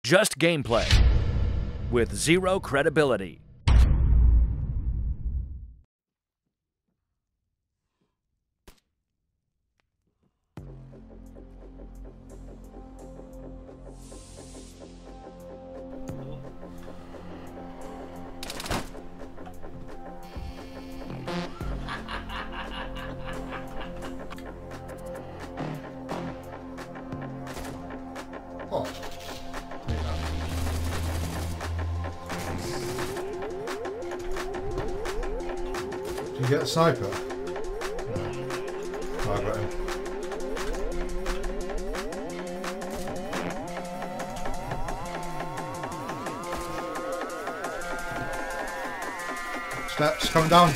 Just gameplay with zero credibility. Oh. Did you get a sniper? No. Oh, I got him. Steps coming down.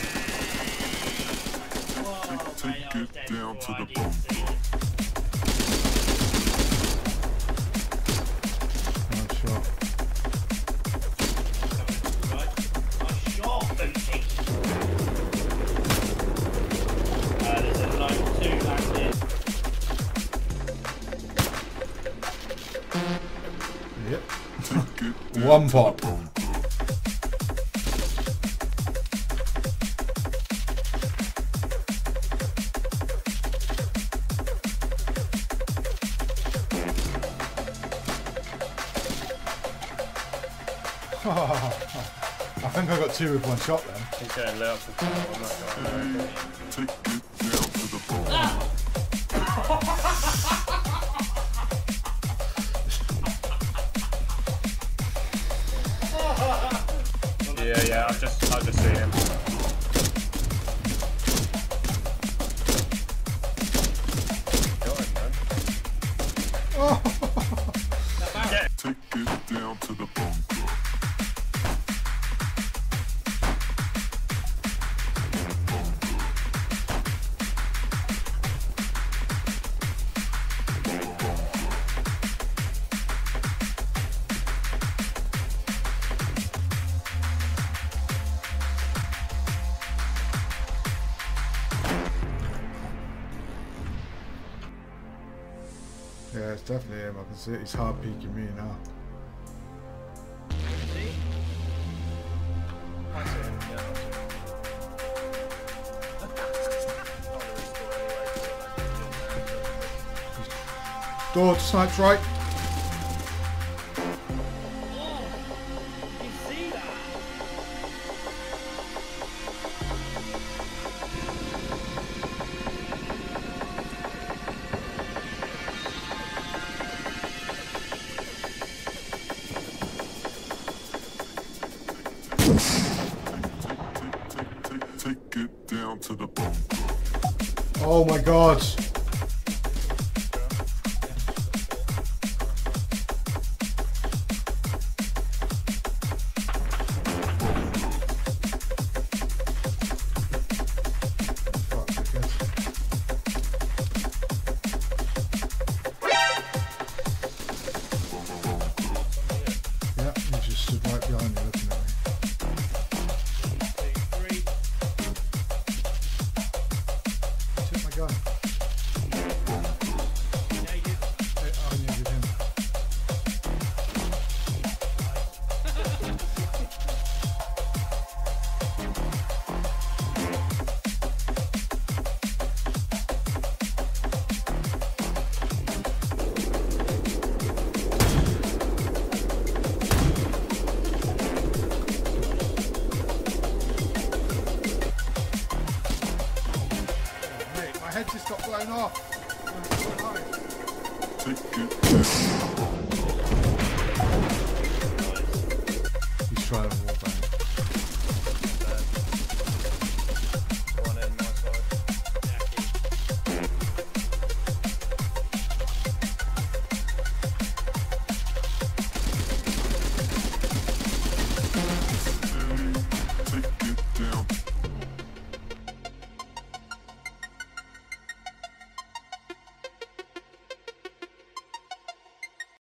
Take it down to the bone. Yep. One pop. I think I got two with one shot then. He's getting lit up for four, I'm not going Take it down to the bone. Yeah, I'll just see him. Got him, man. Take it down to the bone. Yeah, it's definitely him. I can see it. He's hard peeking me now. Door snipes right. Take it down to the bone. Oh my god. Yeah, he just stood right behind me looking at me. Took my gun. I needed him. Mate, my head just got blown off. Take it down. He's trying to